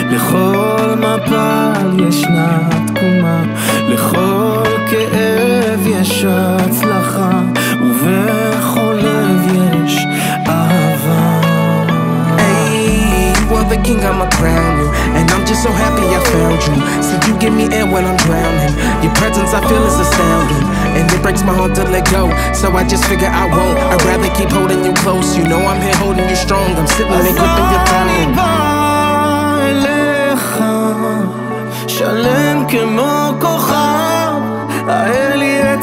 לכל מפל ישנה תקומה, לכל כאב יש הצלחה, ובכל לב יש אהבה. The king, I'ma crown you, and I'm just so happy I found you. See, you give me air when I'm drowning. Your presence I feel is astounding, and it breaks my heart to let go. So I just figure I won't. I'd rather keep holding you close. You know I'm here holding you strong. I'm sitting there gripping your throne. אני בא אליך, שלם כמו כוכב, הראה לי את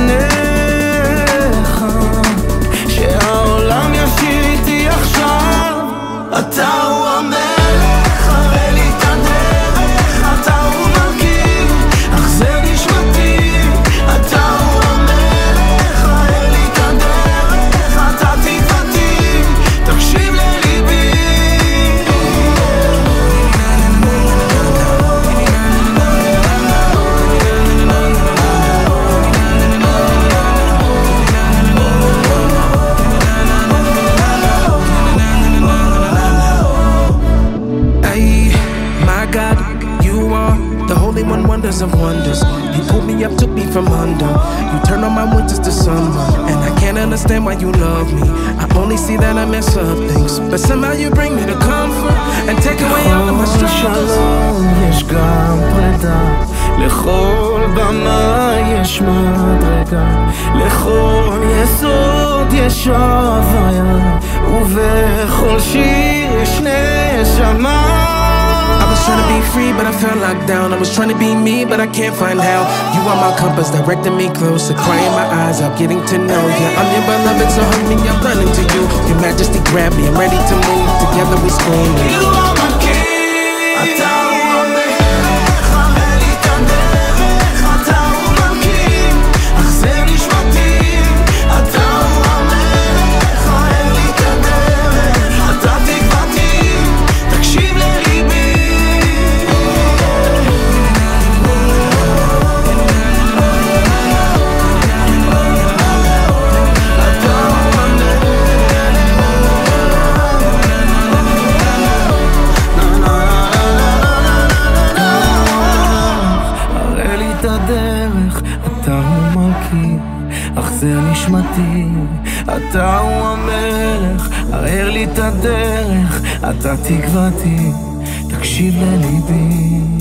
פניך, שהעולם ישיר איתי עכשיו. אתה הוא המלך, הראה לי את הדרך, אתה הוא מלכי, החזר נשמתי. אתה הוא המלך, הראה לי את הדרך, אתה תקוותי, תקשיב לליבי. God, you are the Holy One, wonders of wonders. You pulled me up, took me from under. You turned on my winters to summer, and I can't understand why you love me. I only see that I mess up things, but somehow you bring me to comfort and take away all of my struggles. יש גם פרידה, לכל במה יש מדרגה, לכל יסוד יש הוויה, ובכל שיר יש נשמה. I was trying to be free, but I felt locked down. I was trying to be me, but I can't find how. You are my compass, directing me closer, crying my eyes out, getting to know you. I'm your beloved, so hug me, I'm running to you. Your majesty grab me, I'm ready to move. Together we scream. You are my king. אתה הוא המלך, הראה לי את הדרך, אתה הוא מלכי, החזר נשמתי. אתה הוא המלך, הראה לי את הדרך, אתה תקוותי, תקשיב לליבי. אתה הוא מלכי, החזר נשמתי. אתה הוא המלך, הראה לי את הדרך, אתה תקוותי, תקשיב לליבי.